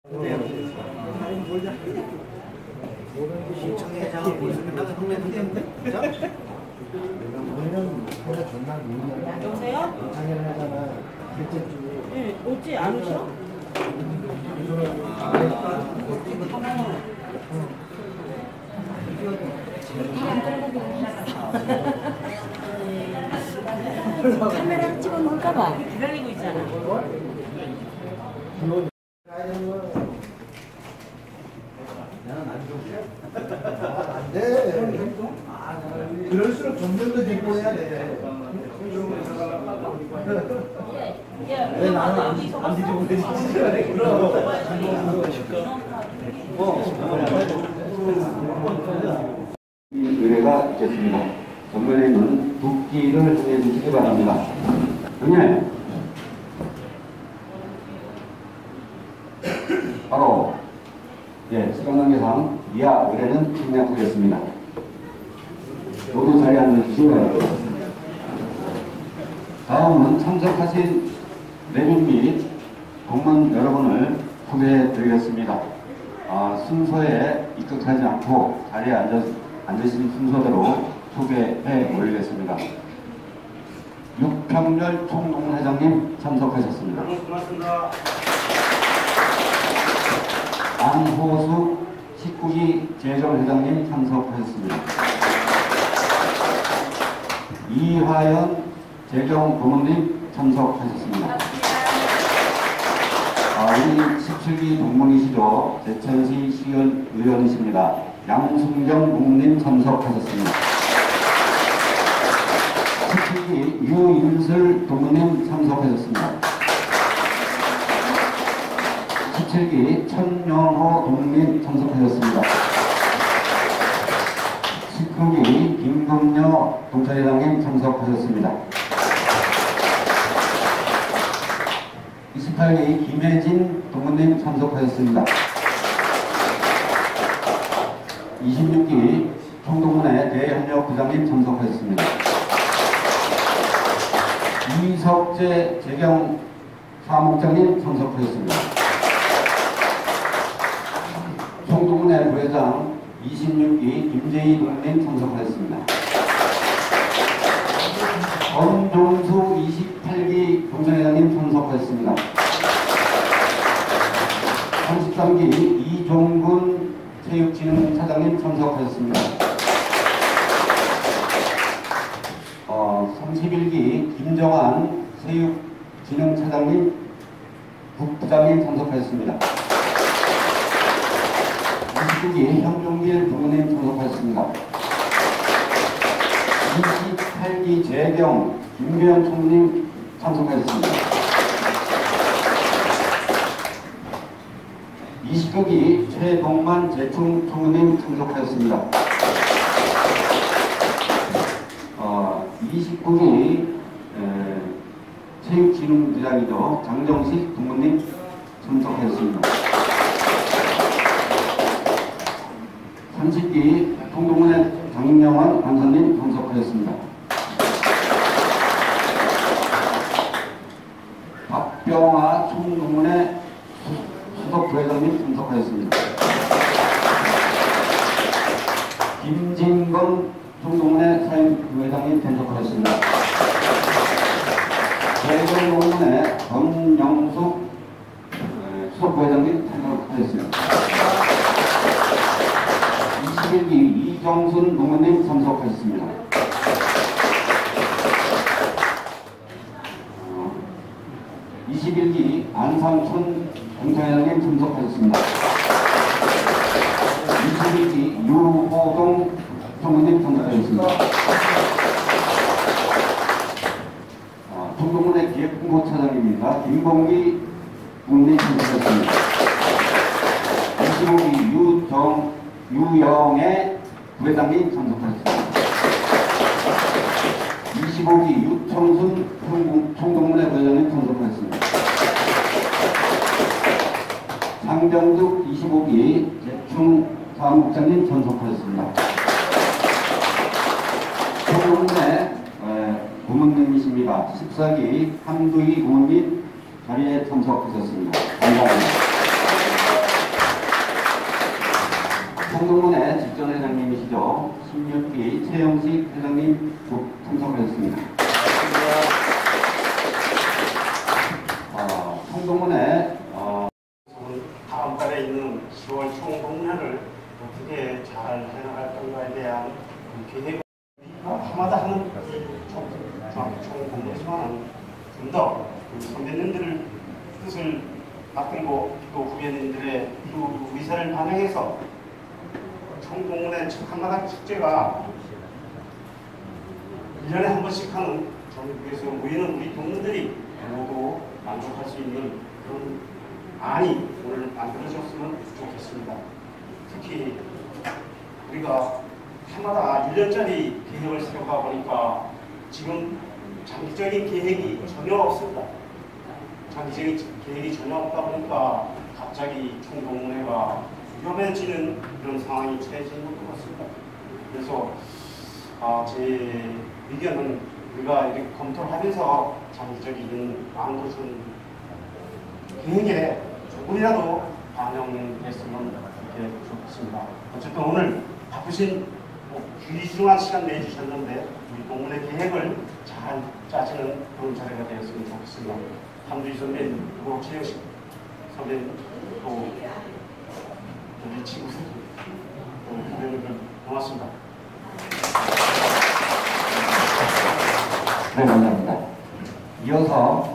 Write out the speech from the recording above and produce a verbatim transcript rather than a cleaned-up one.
시청회장하고 끝나면 동네 통제인데? 그죠? 우리는 회사 전날 모이면 여보세요? 당연히 하잖아. 그때 주 네, 오지 안 오셔? 카메라 찍어 놓을까봐 기다리고 있잖아. 나는 안 좋게. 안 돼. 그럴수록 점점 더 데리고 해야 돼. 왜 나는 안, 안 뒤지고 그러지? 의뢰가 있겠습니다. 전면에는 붓기를 해주시기 바랍니다. 형님, 바로 예, 시간 관계상 이하 의뢰는 생략하겠습니다. 모두 자리에 앉으시기 바랍니다. 다음은 참석하신 내분 및 공무원 여러분을 소개해 드리겠습니다. 아, 순서에 입각하지 않고 자리에 앉아, 앉으신 순서대로 소개해 올리겠습니다. 육평열 총동회장님 참석하셨습니다. 고맙습니다. 안호수 십구 기 재정회장님 참석하셨습니다. 이화연 재경고문님 참석하셨습니다. 아, 우리 십칠 기 동문이시죠. 제천시 시의원 의원이십니다. 양순경 고문님 참석하셨습니다. 십칠 기 유인슬 동문님 참석하셨습니다. 십칠 기 천영호 동문님 참석하셨습니다. 십구 기 김금녀 동차회장님 참석하셨습니다. 이십팔 기 김혜진 동문님 참석하셨습니다. 이십육 기 총동문회 대협력 부장님 참석하셨습니다. 이석재 재경 사무국장님 참석하셨습니다. 총동문회 부회장 이십육 기 김재희 동문님 참석하셨습니다. 엄종수 이십팔 기 동정회장님 참석하셨습니다. 삼십삼 기 이종군 체육진흥차장님 참석하셨습니다. 어, 삼십일 기 김정환 체육진흥차장님 국부장님 참석하셨습니다. 이십구 기 현종길 부모님 참석하셨습니다. 이십팔 기 재경 김규현 총님 참석하셨습니다. 이십구 기 최동만 재충 총무님 참석하셨습니다. 어, 이십구 기 체육진흥부장이죠. 장정식 동무님 참석하셨습니다. 삼십 기 통동문회 장영환 간사님 참석하셨습니다. 박병화 총동문회 수석 부회장님 참석하셨습니다. 김진건 총동문회 사임부회장님 참석하셨습니다. 대전동문회 전영숙 수석 부회장님 참석하셨습니다. 이십일 기 이정순 동무님 참석하셨습니다. 어, 이십일 기 안상춘 공사회장님 참석하셨습니다. 이십일 기 유호동 총무님 참석하셨습니다. 어, 총동문회 기획홍보차장입니다. 김봉기 국님 참석하셨습니다. 이십오 기 유정 유영애 부회장님 참석하셨습니다. 이십오 기 유청순 총동문회 부회장님 참석하셨습니다. 상정득 이십오 기 재충 사무국장님 참석하셨습니다. 총동문회 고문님이십니다. 십사 기 한두희 고문님 자리에 참석하셨습니다. 감사합니다. 총동문회 직전회장님이시죠. 십육 기 최영식 회장님 참석하셨습니다. 어, 총동문회 어, 다음 달에 있는 시월 총동문회를 어떻게 잘 해나갈 건가에 대한 그 계획, 하마다 하는 총동문회지만은 좀 더 선배님들의 뜻을 받들고 또 후배님들의 그 의사를 반영해서 총동문회 한마당 축제가 일 년에 한 번씩 하는 전국에서 모이는 우리 동문들이 모두 만족할 수 있는 그런 안이 오늘 만들어졌으면 좋겠습니다. 특히 우리가 해마다 일 년짜리 계획을 세워가 보니까 지금 장기적인 계획이 전혀 없습니다. 장기적인 계획이 전혀 없다 보니까 갑자기 총동문회가 위험해지는 그런 상황이 처해지는 것 같습니다. 그래서 아, 제 의견은 우리가 이렇게 검토를 하면서 장기적인 안것은 계획에 조금이라도 반영됐으면 좋겠습니다. 어쨌든 오늘 바쁘신 귀중한 시간 내주셨는데 우리 동문회 계획을 잘 짜지는 그런 자리가 되었으면 좋겠습니다. 함주희 선배님, 그리고 최영식 선배님, 또 우리 친구 선배님들 고맙습니다. 네, 감사합니다. 이어서